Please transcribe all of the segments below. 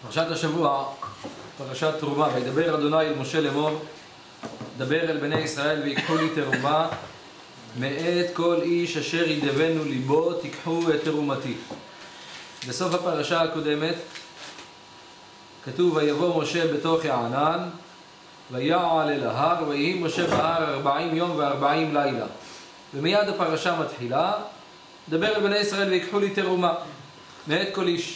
פרשת השבוע, פרשת תרומה. וידבר אדוני אל משה לאמור, דבר אל בני ישראל ויקחו לי תרומה, מאת כל איש אשר ידבנו ליבו תיקחו את תרומתי. בסוף הפרשה הקודמת כתוב ויבוא משה בתוך הענן ויעל אל ההר ויהי משה בהר 40 יום ו40 לילה. ומיד הפרשה מתחילה, דבר אל בני ישראל ויקחו לי תרומה מאת כל איש.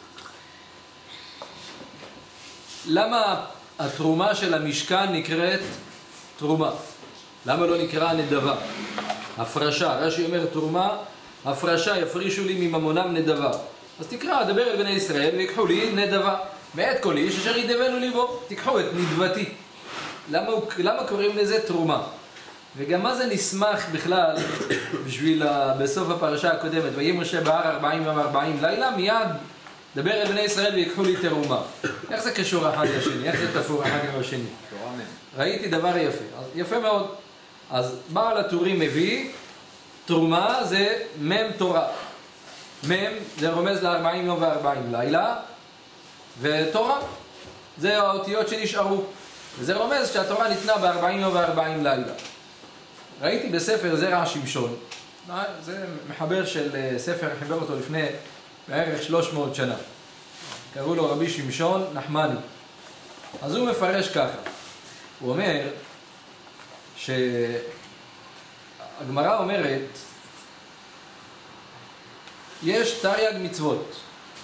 למה התרומה של המשכן נקראת תרומה? למה לא נקרא נדבה? הפרשה, רש"י אומר תרומה, הפרשה יפרישו לי מממונם נדבה. אז תקרא, דבר אל בני ישראל ויקחו לי נדבה מאת כל איש אשר ידבנו ליבו, תיקחו את נדבתי. למה קוראים לזה תרומה? וגם מה זה נסמך בכלל בשביל בסוף הפרשה הקודמת, ויהי משה בהר 40 יום ו40 לילה, מיד דבר אל בני ישראל ויקחו לי תרומה. איך זה קשור אחד לשני? איך זה תפור אחד עם השני? ראיתי דבר יפה, יפה מאוד. אז בעל הטורים מביא, תרומה זה מם תורה. מם זה רומז ל40 יום ו40 לילה, ותורה זה האותיות שנשארו. וזה רומז שהתורה ניתנה ב40 יום ו40 לילה. ראיתי בספר זרע שמשון, זה מחבר של ספר, חיבר אותו לפני בערך 300 שנה. קראו לו רבי שמשון נחמני. אז הוא מפרש ככה. הוא אומר שהגמרא אומרת יש תרי"ג מצוות.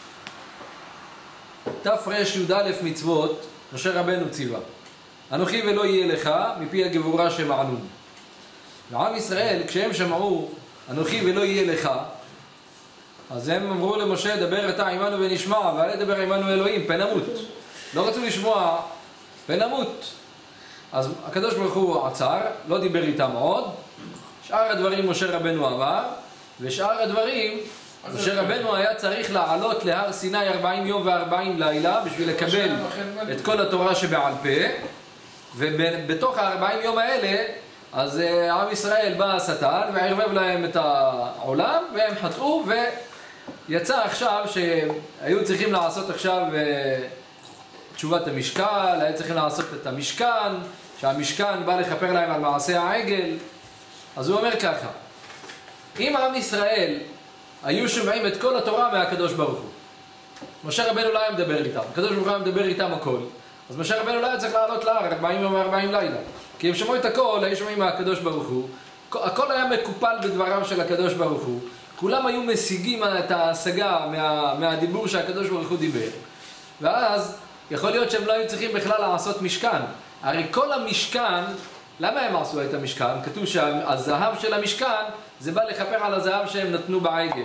תרי"א מצוות משה רבנו ציווה. אנוכי ולא יהיה לך מפי הגבורה שמענון. ועם ישראל כשהם שמעו אנוכי ולא יהיה לך, אז הם אמרו למשה דבר אתה עמנו ונשמע ואל תדבר עמנו אלוהים פן נמות. לא רצו לשמוע פן נמות. אז הקדוש ברוך הוא עצר, לא דיבר איתם עוד. שאר הדברים משה רבנו אמר, ושאר הדברים משה רבנו היה צריך לעלות להר סיני 40 יום ו40 לילה בשביל לקבל את כל התורה שבעל פה. ובתוך ה40 יום האלה אז עם ישראל בא השטן וערבב להם את העולם והם חטאו, ויצא עכשיו שהיו צריכים לעשות עכשיו תשובת המשקל, היו צריכים לעשות את המשכן, שהמשכן בא לכפר להם על מעשה העגל. אז הוא אומר ככה, אם עם ישראל היו שומעים את כל התורה מהקדוש ברוך הוא, משה רבנו לא היה מדבר איתם, הקדוש ברוך הוא היה מדבר איתם הכל, אז משה רבנו לא היה צריך לעלות להר 40 יום ו40 לילה, כי הם שמעו את הכל, היו שומעים מהקדוש ברוך הוא, הכל היה מקופל בדבריו של הקדוש ברוך הוא, כולם היו משיגים את ההשגה מהדיבור שהקדוש ברוך הוא דיבר, ואז יכול להיות שהם לא היו צריכים בכלל לעשות משכן. הרי כל המשכן, למה הם עשו את המשכן? כתוב שהזהב של המשכן זה בא לכפר על הזהב שהם נתנו בעגל.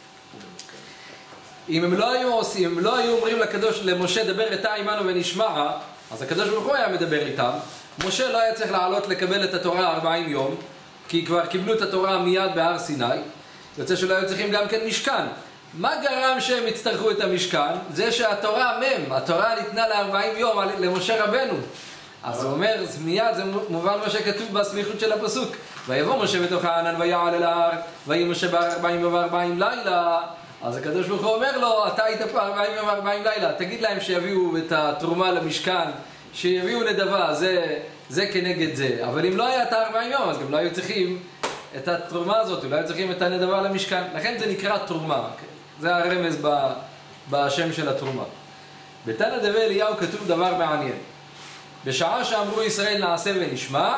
אם הם לא היו אומרים למשה דבר אתה עמנו ונשמע, אז הקדוש ברוך הוא היה מדבר איתם. משה לא היה צריך לעלות לקבל את התורה 40 יום, כי כבר קיבלו את התורה מיד בהר סיני. יוצא שלא היו צריכים גם כן משכן. מה גרם שהם יצטרכו את המשכן? זה שהתורה התורה ניתנה ל40 יום למשה רבנו. אז הוא אומר, מיד זה מובן מה שכתוב בסמיכות של הפסוק. ויבוא משה בתוך הענן ויעל אל ההר, ויהי משה בהר 40 יום ו40 לילה. אז הקדוש ברוך הוא אומר לו, אתה היית פה 40 יום ו40 לילה, תגיד להם שיביאו את התרומה למשכן, שיביאו נדבה, זה כנגד זה. אבל אם לא היה את 40 יום, אז גם לא היו צריכים את התרומה הזאת, לא היו צריכים את הנדבה למשכן. לכן זה נקרא תרומה. זה הרמז בשם של התרומה. בתנא דבי אליהו כתוב דבר מעניין. בשעה שאמרו ישראל נעשה ונשמע,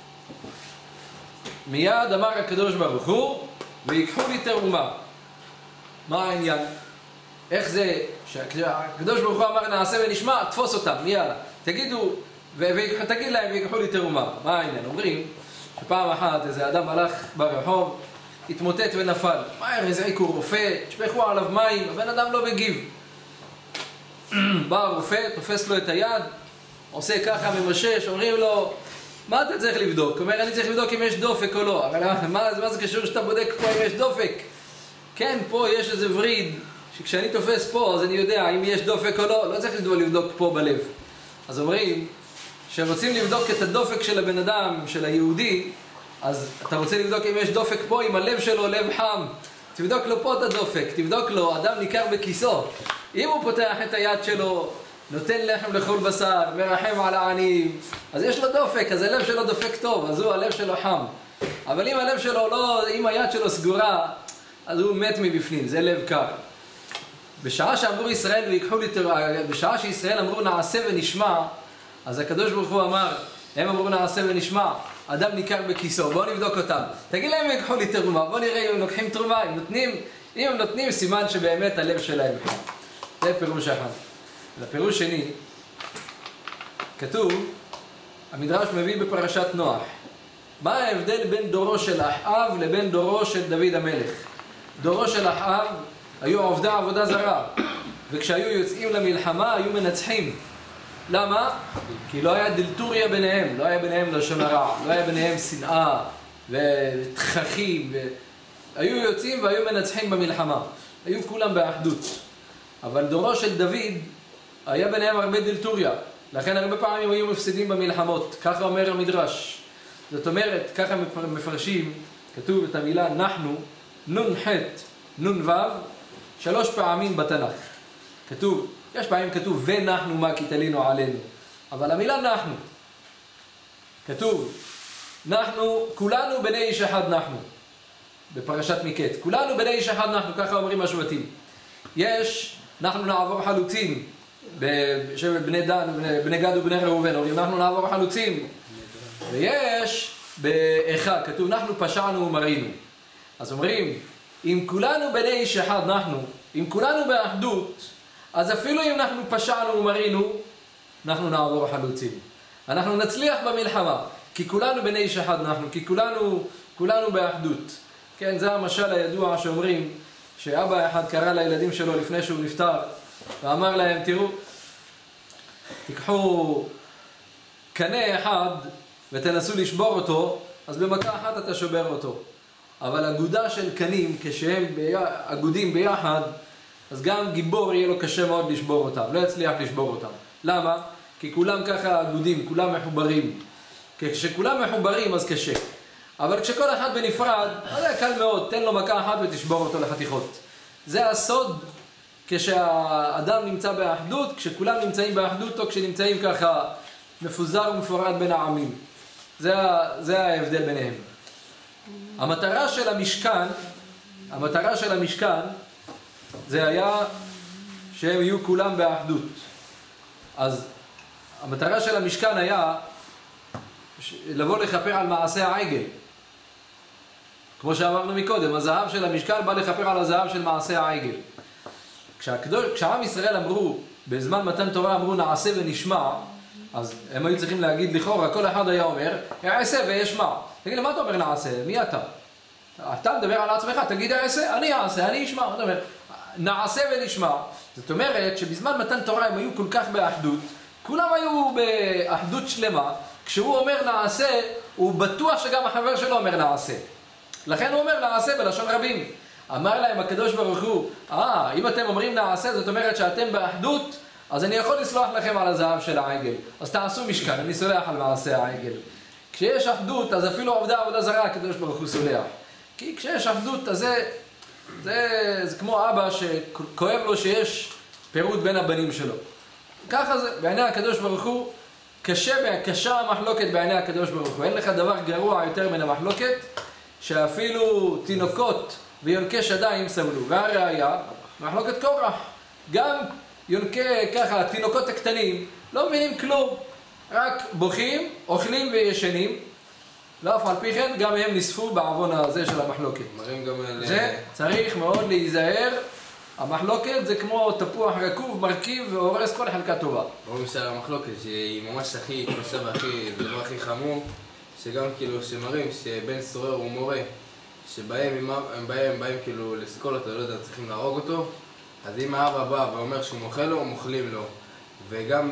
מיד אמר הקדוש ברוך הוא ויקחו לי תרומה. מה העניין? איך זה שהקדוש ברוך הוא אמר נעשה ונשמע, תפוס אותם, יאללה, תגיד להם ויקחו לי תרומה. מה העניין? אומרים שפעם אחת איזה אדם הלך ברחוב, התמוטט ונפל, מהר הזעיקו רופא, שפכו עליו מים, הבן אדם לא מגיב. בא הרופא, תופס לו את היד, עושה ככה ממשש, אומרים לו מה אתה צריך לבדוק? אומר אני צריך לבדוק אם יש דופק או לא. אבל מה זה קשור שאתה בודק פה אם יש דופק? כן, פה יש איזה וריד שכשאני תופס פה אז אני יודע אם יש דופק או לא, לא צריך לבדוק פה בלב. אז אומרים שרוצים לבדוק את הדופק של הבן אדם, של היהודי, אז אתה רוצה לבדוק אם יש דופק פה, אם הלב שלו לב חם תבדוק לו פה את הדופק, תבדוק לו, אדם ניכר בכיסו. אם הוא פותח את היד שלו, נותן לחם לכל בשר, מרחם על העניים, אז יש לו דופק, אז הלב שלו דופק טוב, אז הלב שלו חם. אבל אם הלב שלו לא, אם היד שלו סגורה, אז הוא מת מבפנים, זה לב קר. בשעה שאמרו ישראל ויקחו לי תרומה, בשעה שישראל אמרו נעשה ונשמע, אז הקדוש ברוך הוא אמר, הם אמרו נעשה ונשמע, אדם ניכר בכיסו, בואו נבדוק אותם. תגיד להם ויקחו לי תרומה, בואו נראה אם הם לוקחים תרומה, אם הם נותנים סימן שבאמת הלב שלהם. זה פירוש אחד. לפירוש שני, כתוב, המדרש מביא בפרשת נוח, מה ההבדל בין דורו של אחאב לבין דורו של דוד המלך? דורו של אחאב היו עובדי עבודה זרה, וכשהיו יוצאים למלחמה היו מנצחים. למה? כי לא היה דלתוריה ביניהם, לא היה ביניהם לשון הרע, לא היה ביניהם שנאה ותככים, היו יוצאים והיו מנצחים במלחמה, היו כולם באחדות. אבל דורו של דוד היה ביניהם הרבה דלתוריה, לכן הרבה פעמים היו מפסידים במלחמות, ככה אומר המדרש. זאת אומרת, ככה מפרשים, כתוב את המילה נחנו, נון חט, נון וו, 3 פעמים בתנ"ך. כתוב, יש פעמים כתוב ונחנו מה כי תלינו עלינו, אבל המילה נחנו, כתוב, אנחנו, כולנו בני איש אחד נחנו, בפרשת מקץ, כולנו בני איש אחד אנחנו, ככה אומרים השבטים. יש, אנחנו נעבור חלוצים, בשבט בני דן, בני גד ובני ראובן, אומרים אנחנו נעבור חלוצים. ויש באחד, כתוב אנחנו פשענו ומרינו. אז אומרים, אם כולנו בני איש אחד אנחנו, אם כולנו באחדות, אז אפילו אם אנחנו פשענו ומרינו, אנחנו נעבור חלוצים. אנחנו נצליח במלחמה, כי כולנו בני איש אחד אנחנו, כי כולנו באחדות. כן, זה המשל הידוע שאומרים, שאבא אחד קרא לילדים שלו לפני שהוא נפטר, ואמר להם, תראו, תיקחו קנה אחד ותנסו לשבור אותו, אז במכה אחת אתה שובר אותו. אבל אגודה של קנים, כשהם אגודים ביחד, אז גם גיבור יהיה לו קשה מאוד לשבור אותם, לא יצליח לשבור אותם. למה? כי כולם ככה אגודים, כולם מחוברים. כשכולם מחוברים אז קשה. אבל כשכל אחד בנפרד, אז זה קל מאוד, תן לו מכה אחת ותשבור אותו לחתיכות. זה הסוד כשהאדם נמצא באחדות, כשכולם נמצאים באחדות או כשנמצאים ככה מפוזר ומפורד בין העמים. זה ההבדל ביניהם. המטרה של המשכן זה היה שהם יהיו כולם באחדות. אז המטרה של המשכן היה לבוא לכפר על מעשה העגל. כמו שאמרנו מקודם, הזהב של המשכן בא לכפר על הזהב של מעשה העגל. כשעם ישראל אמרו, בזמן מתן תורה אמרו נעשה ונשמע, אז הם היו צריכים להגיד לכאורה, כל אחד היה אומר, יעשה וישמע. תגיד, מה אתה אומר נעשה? מי אתה? אתה מדבר על עצמך, תגיד יעשה, אני אעשה, אני אשמע. זאת אומרת, נעשה ונשמע. זאת אומרת שבזמן מתן תורה הם היו כל כך באחדות, כולם היו באחדות שלמה, כשהוא אומר נעשה, הוא בטוח שגם החבר שלו אומר נעשה. לכן הוא אומר נעשה בלשון רבים. אמר להם הקדוש ברוך הוא, אם אתם אומרים נעשה, זאת אומרת שאתם באחדות, אז אני יכול לסלוח לכם על הזהב של העגל. אז תעשו משכן, אני סולח על מעשה העגל. כשיש אחדות, אז אפילו עובדי עבודה זרה, הקדוש ברוך הוא סולח. כי כשיש אחדות, אז זה כמו אבא שכואב לו שיש פירוד בין הבנים שלו. ככה זה, בעיני הקדוש ברוך הוא, קשה המחלוקת בעיני הקדוש ברוך הוא. אין לך דבר גרוע יותר מן המחלוקת, שאפילו תינוקות ויונקי שדיים סבלו. והראיה, מחלוקת קורח. גם יונקי ככה, תינוקות הקטנים, לא מבינים כלום. רק בוכים, אוכלים וישנים. ואף על פי כן, גם הם נספו בעוון הזה של המחלוקת. זה צריך מאוד להיזהר. המחלוקת זה כמו תפוח רקוב, מרכיב והורס כל חלקה טובה. ברור שעל המחלוקת שהיא ממש הכי קשה והכי, זה דבר הכי חמור, שגם כאילו שמראים שבן סורר הוא מורה, שבהם הם באים כאילו לסקול אותו, לא יודע, צריכים להרוג אותו, אז אם האבא בא ואומר שהוא מוכל לו, מוכלים לו, וגם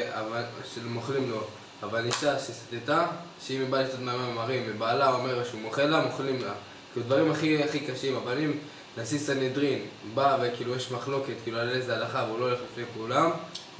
מוכלים לו, אבל אישה שסתתה, שאם היא באה לשתות מים מרים, ובעלה אומר שהוא מוכל לה, מוכלים לה. כאילו דברים הכי קשים, אבל אם נשיא סנהדרין בא וכאילו יש מחלוקת כאילו על איזה הלכה והוא לא הולך לפני כולם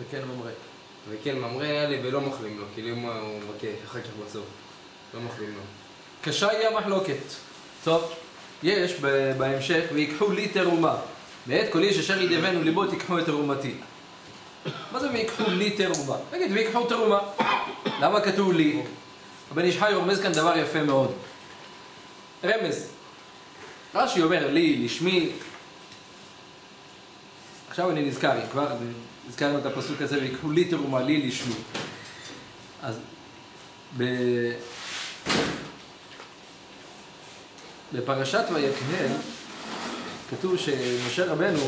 וכן ממרא היה לי ולא מוכלים לו, כאילו הוא מבקש אחר כך בסוף לא מוכלים לו. קשה היא המחלוקת. טוב, יש בהמשך, ויקחו לי תרומה. מאת כל איש אשר ידבנו ליבו תיקחו את תרומתי. מה זה ויקחו לי תרומה? נגיד, ויקחו תרומה. למה כתוב לי? הבן איש חי רומז כאן דבר יפה מאוד. רמז. רש"י אומר לי, לשמי. עכשיו אני נזכר, כבר הזכרנו את הפסוק הזה, ויקחו לי תרומה, לי לשמי. אז בפרשת ויקהל כתוב שמשה רבנו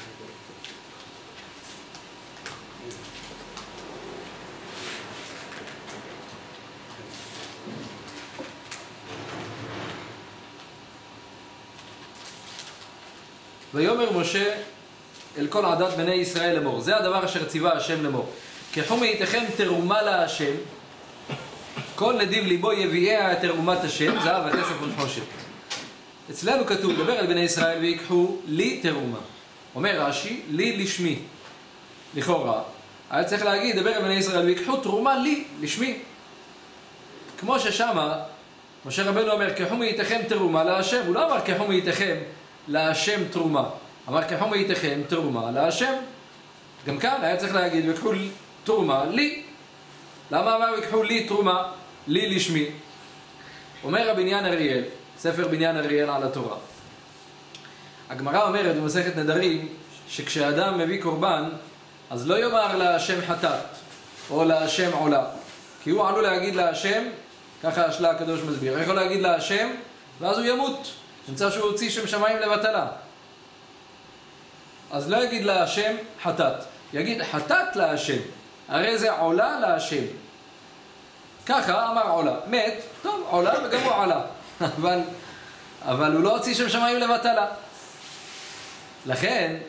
ויאמר משה אל כל עדת בני ישראל לאמור, זה הדבר אשר ציווה השם לאמור, קחו מאיתכם תרומה להשם, כל נדיב ליבו יביאיה את תרומת השם, זהב וכסף ונחושת. אצלנו כתוב, דבר על בני ישראל ויקחו לי תרומה. אומר רש"י, לי לשמי. לכאורה, היה צריך להגיד, דבר על בני ישראל ויקחו תרומה לי, לשמי. כמו ששמה, משה רבנו אומר, קחו מאיתכם תרומה להשם. הוא לא אמר, קחו מאיתכם להשם תרומה. אמר, קחו מאיתכם תרומה להשם. גם כאן היה צריך להגיד, ויקחו תרומה לי. למה אמר, ויקחו לי תרומה, לי לשמי? אומר הבניין אריאל, ספר בניין אריאל על התורה. הגמרא אומרת במסכת נדרים, שכשאדם מביא קורבן, אז לא יאמר להשם חטאת, או להשם עולה. כי הוא עלול להגיד להשם, ככה השלה הקדוש מסביר, יכול להגיד להשם, ואז הוא ימות. נמצא שהוא הוציא שם שמיים לבטלה. אז לא יגיד להשם חטאת, יגיד חטאת להשם, הרי זה עולה להשם. ככה אמר עולה, מת, טוב, עולה וגם הוא עלה. אבל הוא לא הוציא שם שמיים לבטלה. לכן,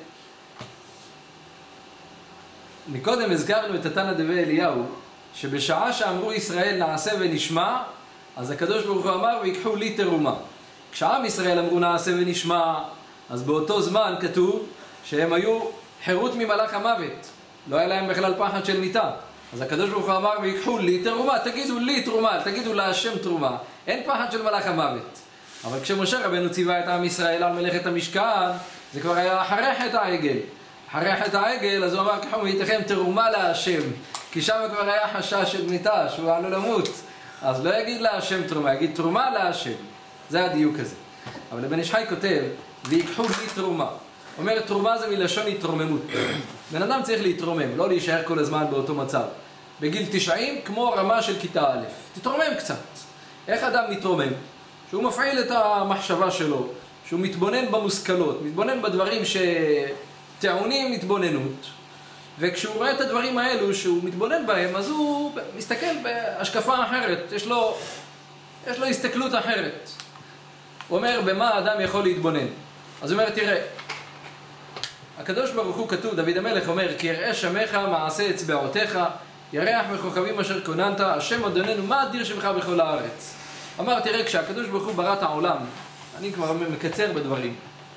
מקודם הזכרנו את התנא דבי אליהו, שבשעה שאמרו ישראל נעשה ונשמע, אז הקדוש ברוך הוא אמר ויקחו לי תרומה. כשעם ישראל אמרו נעשה ונשמע, אז באותו זמן כתוב שהם היו חירות ממלאך המוות. לא היה להם בכלל פחד של מיתה. אז הקדוש ברוך הוא אמר ויקחו לי תרומה, תגידו לי תרומה, תגידו להשם תרומה. אין פחד של מלאך המוות. אבל כשמשה רבנו ציווה את עם ישראל על מלאכת המשכן, זה כבר היה אחרי חטא העגל. אחרי חטא העגל, אז הוא אמר, קחו מאיתכם תרומה להשם. כי שם כבר היה חשש של מיתה, שהוא עלול למות. אז לא יגיד להשם תרומה, יגיד תרומה להשם. זה הדיוק הזה. אבל הבן איש חי כותב, ויקחו לי תרומה. אומר, תרומה זה מלשון התרוממות. בן אדם צריך להתרומם, לא להישאר כל הזמן באותו מצב. בגיל 90, כמו רמה של כיתה א'. תתרומם קצת. איך אדם מתרומם? שהוא מפעיל את המחשבה שלו, שהוא מתבונן במושכלות, מתבונן בדברים שטעונים התבוננות, וכשהוא רואה את הדברים האלו שהוא מתבונן בהם, אז הוא מסתכל בהשקפה אחרת, יש לו הסתכלות אחרת. הוא אומר, במה האדם יכול להתבונן? אז הוא אומר, תראה, הקדוש ברוך הוא כתוב, דוד המלך אומר, כי יראה שמך מעשה אצבעותיך, ירח בכוכבים אשר כוננת, השם אדוננו, מה אדיר שמך בכל הארץ? אמר, תראה, כשהקדוש ברוך הוא ברא את העולם, אני כבר מקצר בדברים.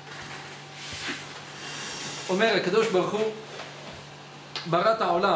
אומר, הקדוש ברוך הוא ברא את העולם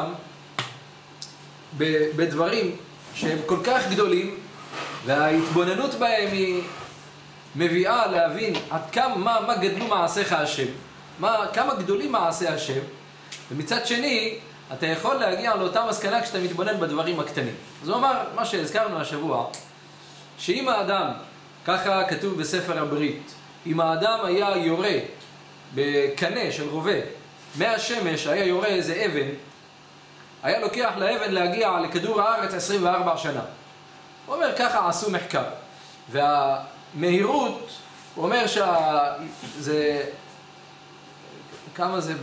בדברים שהם כל כך גדולים, וההתבוננות בהם היא מביאה להבין עד כמה, מה גדלו מעשיך השם. כמה גדולים מעשי השם. ומצד שני, אתה יכול להגיע לאותה מסקנה כשאתה מתבונן בדברים הקטנים. אז הוא אמר, מה שהזכרנו השבוע, שאם האדם, ככה כתוב בספר הברית, אם האדם היה יורה בקנה של רובה, מהשמש היה יורה איזה אבן, היה לוקח לאבן להגיע לכדור הארץ 24 שנה. הוא אומר, ככה עשו מחקר. והמהירות, הוא אומר שזה, כמה זה?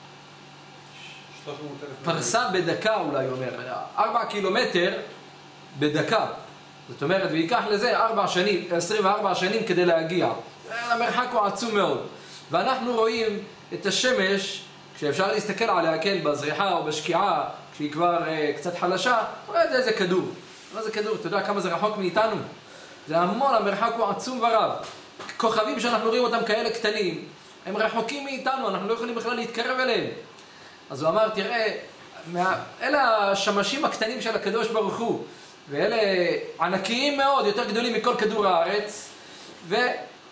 פרסה בדקה אולי, הוא אומר, 4 קילומטר בדקה. זאת אומרת, ויקח לזה 24 שנים כדי להגיע. המרחק הוא עצום מאוד. ואנחנו רואים את השמש, כשאפשר להסתכל עליה, כן, בזריחה או בשקיעה, כשהיא כבר קצת חלשה, אתה רואה איזה כדור. מה זה כדור? אתה יודע כמה זה רחוק מאיתנו? זה המון, המרחק הוא עצום ורב. כוכבים שאנחנו רואים אותם כאלה קטנים, הם רחוקים מאיתנו, אנחנו לא יכולים בכלל להתקרב אליהם. אז הוא אמר, תראה, אלה השמשים הקטנים של הקדוש ברוך הוא, ואלה ענקיים מאוד, יותר גדולים מכל כדור הארץ,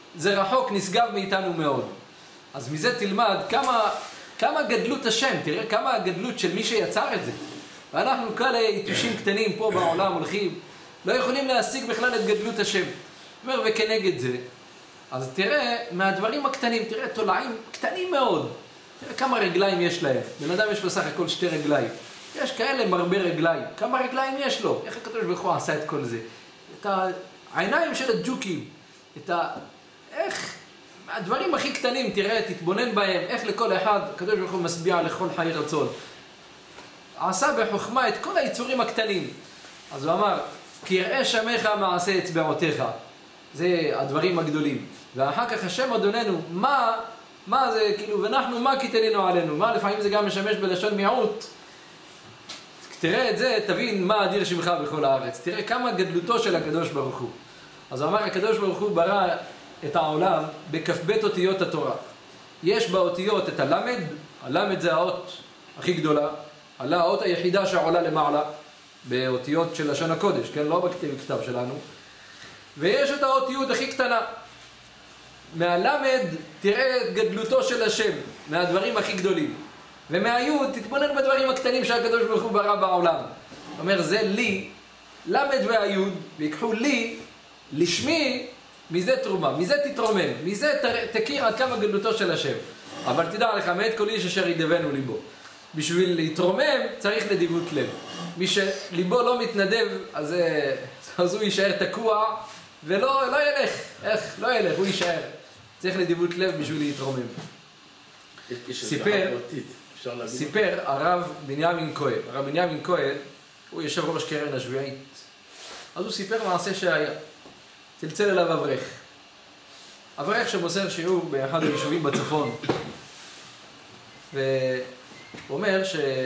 זה רחוק, נשגב מאיתנו מאוד. אז מזה תלמד כמה גדלות השם, תראה כמה הגדלות של מי שיצר את זה. ואנחנו כאלה יתושים קטנים פה בעולם הולכים, לא יכולים להשיג בכלל את גדלות השם. אומר, וכנגד זה, אז תראה מהדברים הקטנים, תראה תולעים קטנים מאוד. תראה כמה רגליים יש להם. בן אדם יש בסך הכל 2 רגליים. יש כאלה מרבה רגליים. כמה רגליים יש לו? איך הקדוש ברוך הוא עשה את כל זה? את העיניים של הג'וקים. איך? הדברים הכי קטנים, תראה, תתבונן בהם. איך לכל אחד, הקדוש ברוך הוא משביע לכל חי רצון. עשה בחוכמה את כל היצורים הקטנים. אז הוא אמר, כי יראה שמך מעשה אצבעותיך. זה הדברים הגדולים. ואחר כך השם אדוננו, מה זה, כאילו, ואנחנו מה כיתננו עלינו? מה לפעמים זה גם משמש בלשון מיעוט? תראה את זה, תבין מה אדיר שמך בכל הארץ. תראה כמה גדלותו של הקדוש ברוך הוא. אז הוא אמר, הקדוש ברוך הוא ברא את העולם בכ"ב אותיות התורה. יש באותיות את הלמד, הלמד זה האות הכי גדולה, האות היחידה שעולה למעלה, באותיות של לשון הקודש, כן? לא בכתב שלנו. ויש את האותיות הכי קטנה. מהלמד תראה את גדלותו של השם, מהדברים הכי גדולים. ומהיוד תתבונן בדברים הקטנים שהקדוש ברוך הוא ברא בעולם. זאת אומרת, זה לי, למד והיוד, ויקחו לי, לשמי, מזה תרומה, מזה תתרומם, מזה תכיר עד כמה גדלותו של השם. אבל תדע לך, מאת כל איש אשר ידבנו ליבו. בשביל להתרומם צריך נדיבות לב. מי שליבו לא מתנדב, אז הוא יישאר תקוע, ולא ילך. איך? לא ילך, הוא יישאר. צריך נדיבות לב בשביל להתרומם. סיפר הרב בנימין כהן. הרב בנימין כהן הוא יושב ראש קרן השביעית. אז הוא סיפר מעשה שהיה. צלצל אליו אברך. אברך שמוסר שיעור באחד היישובים בצפון. והוא אומר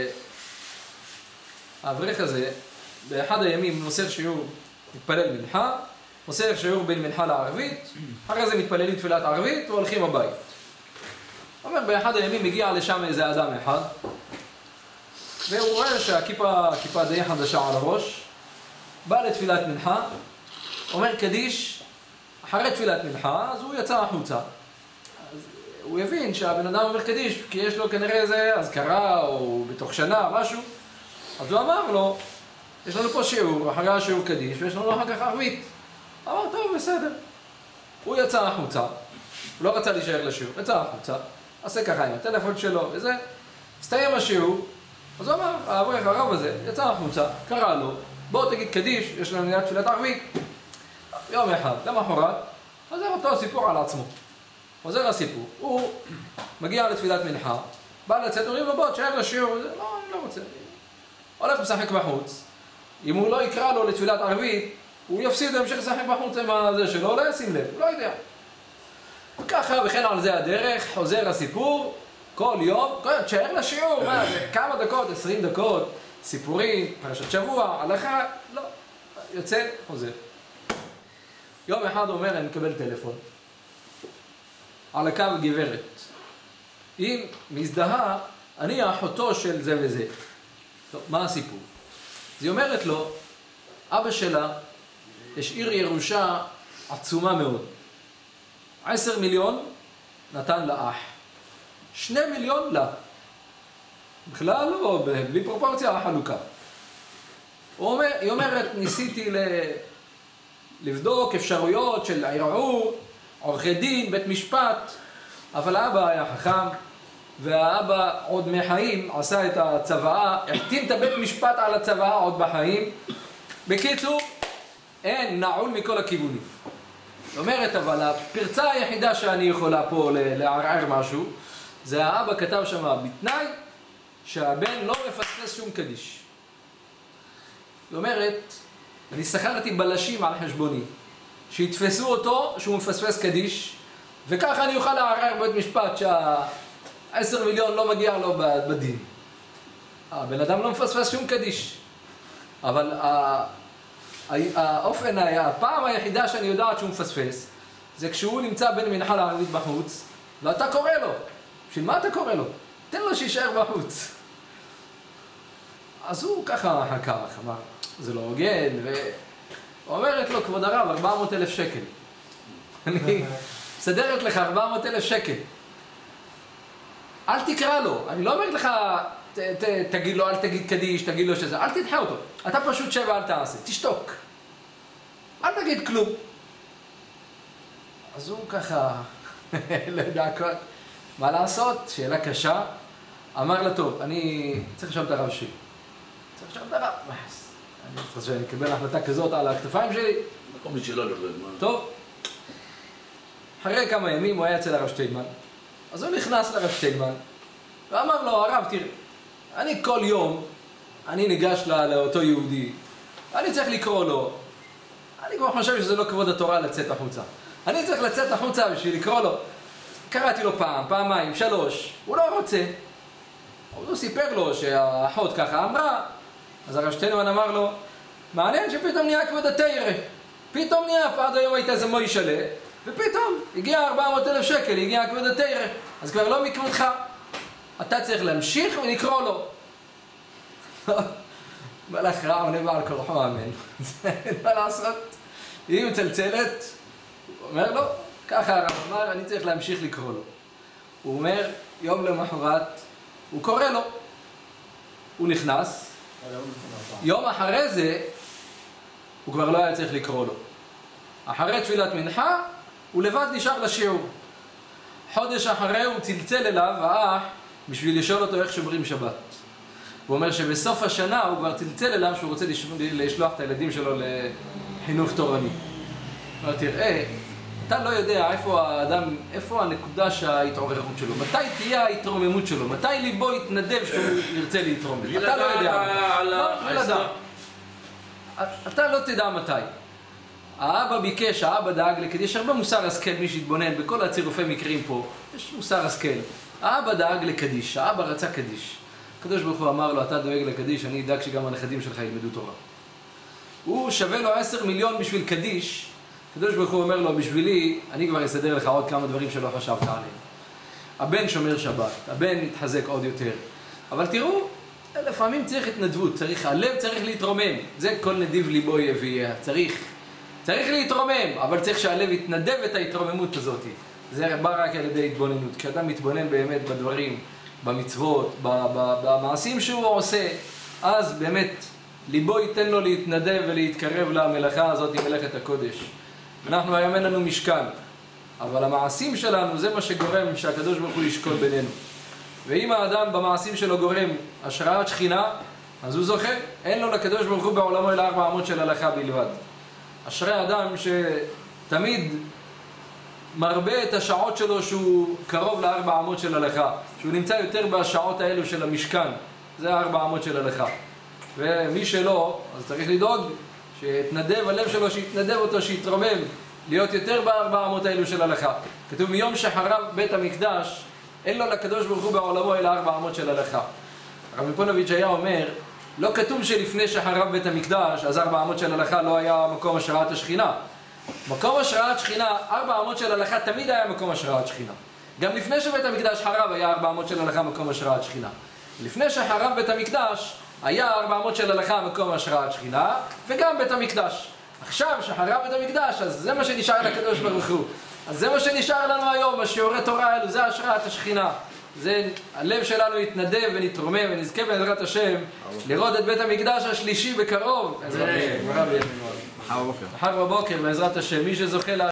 שהאברך הזה באחד הימים מוסר שיעור, מתפלל מנחה, מוסר שיעור בין מנחה לערבית, אחרי זה מתפללים תפילת ערבית והולכים הבית. הוא אומר, באחד הימים הגיע לשם איזה אדם אחד, והוא רואה שהכיפה די חדשה על הראש, בא לתפילת מנחה, אומר קדיש, אחרי תפילת מנחה, אז הוא יצא החוצה. אז הוא יבין שהבן אדם אומר קדיש, כי יש לו כנראה איזה אזכרה או בתוך שנה, משהו. אז הוא אמר לו, יש לנו פה שיעור, אחרי השיעור קדיש, ויש לנו אחר כך ערבית. אמר, טוב, בסדר. הוא יצא החוצה, הוא לא רצה להישאר לשיעור, יצא החוצה, עשה ככה עם הטלפון שלו, וזה. הסתיים השיעור, אז הוא אמר, האברך הרב הזה, יצא החוצה, קרא לו, בוא תגיד קדיש, יש לנו נהיית תפילת ערבית. יום אחד, למחרת, חוזר אותו סיפור על עצמו. חוזר הסיפור, הוא מגיע לתפילת מנחה, בא לצאת, אומרים לו, בוא, תשאר לשיעור, לא, אני לא רוצה. הולך משחק בחוץ, אם הוא לא יקרא לו לתפילת ערבית, הוא יפסיד להמשיך לשחק בחוץ עם הזה שלו, לא ישים לב, הוא לא יודע. וככה, וכן על זה הדרך, חוזר הסיפור, כל יום, תשאר לשיעור, מה, כמה דקות, 20 דקות, סיפורים, פרשת שבוע, הלכה, לא, יוצא, חוזר. יום אחד הוא אומר, אני מקבל טלפון. על הקו גברת. היא מזדהה, אני האחותו של זה וזה. טוב, מה הסיפור? אז היא אומרת לו, אבא שלה השאיר ירושה עצומה מאוד. 10 מיליון נתן לאח. 2 מיליון לה. בכלל לא, בלי פרופורציה החלוקה. היא אומרת, ניסיתי לבדוק אפשרויות של ערעור, עורכי דין, בית משפט, אבל האבא היה חכם, והאבא עוד מחיים עשה את הצוואה, החתים את הבית משפט על הצוואה עוד בחיים. בקיצור, אין, נעול מכל הכיוונים. זאת אומרת, אבל הפרצה היחידה שאני יכולה פה לערער משהו, זה האבא כתב שם בתנאי שהבן לא מפספס שום קדיש. זאת אומרת, אני שכרתי בלשים על חשבוני, שיתפסו אותו שהוא מפספס קדיש, וככה אני אוכל לערער בבית משפט שה10 מיליון לא מגיע לו בדין. הבן אדם לא מפספס שום קדיש. אבל האופן, הפעם היחידה שאני יודעת שהוא מפספס, זה כשהוא נמצא בין מנחה לערבית בחוץ, ואתה קורא לו. בשביל מה אתה קורא לו? תן לו שישאר בחוץ. אז הוא ככה חכה, אמר, זה לא הוגן, ואומרת לו, כבוד הרב, 400,000 שקל. אני מסדרת לך 400,000 שקל. אל תקרא לו, אני לא אומרת לך, תגיד לו, אל תגיד קדיש, תגיד לו שזה, אל תדחה אותו. אתה פשוט שב ואל תעשה, תשתוק. אל תגיד כלום. אז הוא ככה, לא יודע מה לעשות, שאלה קשה. אמר לה, טוב, אני צריך לשאול את הרב שלי. צריך לשאול את הרב. אני חושב שאני אקבל החלטה כזאת על הכתפיים שלי. מקום לשאלה לכם. טוב. אחרי כמה ימים הוא היה אצל הרב שטיינמן. אז הוא נכנס לרב שטיינמן, ואמר לו, הרב, תראה, אני כל יום, אני ניגש לאותו יהודי, אני צריך לקרוא לו, אני כבר חושב שזה לא כבוד התורה לצאת החוצה. אני צריך לצאת החוצה בשביל לקרוא לו. קראתי לו פעם, פעמיים, 3, הוא לא רוצה. הוא סיפר לו שהאחות ככה אמרה, אז הרב שטיינמן אמר לו, מעניין שפתאום נהיה כבוד התורה. פתאום נהיה, עד היום הייתה איזה מוישלה, ופתאום הגיע 400,000 שקל, הגיע כבוד התורה. אז כבר לא מכבודך. אתה צריך להמשיך ולקרוא לו. מלאך רע עונה בעל כורחו, אמן. אין מה לעשות. היא מצלצלת, הוא אומר לו, ככה הרב אמר, אני צריך להמשיך לקרוא לו. הוא אומר, יום למחרת, הוא קורא לו. הוא נכנס. יום אחרי זה, הוא כבר לא היה צריך לקרוא לו. אחרי תפילת מנחה, הוא לבד נשאר לשיעור. חודש אחרי הוא צלצל אליו, האח, בשביל לשאול אותו איך שומרים שבת. הוא אומר שבסוף השנה הוא כבר צלצל אליו שהוא רוצה לשלוח את הילדים שלו לחינוך תורני. הוא אומר, תראה, אתה לא יודע איפה הנקודה שההתעוררות שלו, מתי תהיה ההתרוממות שלו, מתי ליבו יתנדב שהוא ירצה להתרומם. אתה לא יודע. אתה לא תדע מתי. האבא ביקש, האבא דאג לכדי, יש הרבה מוסר השכל, מי שהתבונן בכל הצירופי מקרים פה, יש מוסר השכל. האבא דאג לקדיש, האבא רצה קדיש. הקדוש ברוך הוא אמר לו, אתה דואג לקדיש, אני אדאג שגם הנכדים שלך ילמדו תורה. הוא שווה לו 10 מיליון בשביל קדיש, הקדוש ברוך הוא אומר לו, בשבילי, אני כבר אסדר לך עוד כמה דברים שלא חשבת עליהם. הבן שומר שבת, הבן מתחזק עוד יותר. אבל תראו, לפעמים צריך התנדבות, הלב צריך להתרומם. זה כל נדיב ליבו יביא, צריך להתרומם, אבל צריך שהלב יתנדב את ההתרוממות הזאת. זה בא רק על ידי התבוננות. כשאדם מתבונן באמת בדברים, במצוות, במעשים שהוא עושה, אז באמת ליבו ייתן לו להתנדב ולהתקרב למלאכה הזאת, מלאכת הקודש. אנחנו היום אין לנו משכן, אבל המעשים שלנו זה מה שגורם שהקדוש ברוך הוא ישקול בינינו. ואם האדם במעשים שלו גורם השראת שכינה, אז הוא זוכה. אין לו לקדוש ברוך הוא בעולמו אלא 400 של הלכה בלבד. אשרי אדם שתמיד מרבה את השעות שלו שהוא קרוב ל400 של הלכה, שהוא נמצא יותר בשעות האלו של המשכן, זה 400 של הלכה. ומי שלא, אז צריך לדאוג שיתנדב הלב שלו, שיתנדב אותו, שיתרומם, להיות יותר ב400 האלו של הלכה. כתוב מיום שחרב בית המקדש, אין לו לקדוש ברוך הוא בעולמו אלא 400 של הלכה. הרב מפונוביץ' היה אומר, לא כתוב שלפני שחרב בית המקדש, אז 400 של הלכה לא היה מקום השראת השכינה. מקום השראת שכינה, 400 של הלכה תמיד היה מקום השראת שכינה. גם לפני שבית המקדש חרב היה 400 של הלכה מקום השראת שכינה. לפני שחרב בית המקדש היה 400 של הלכה מקום השראת שכינה, וגם בית המקדש. עכשיו שחרב בית המקדש, אז זה מה שנשאר לקדוש ברוך הוא. אז זה מה שנשאר לנו היום, השיעורי תורה האלו, זה השראת השכינה. זה, הלב שלנו יתנדב ונתרומם ונזכה בעזרת השם לראות את בית המקדש השלישי בקרוב. מחר בבוקר בעזרת השם, מי שזוכה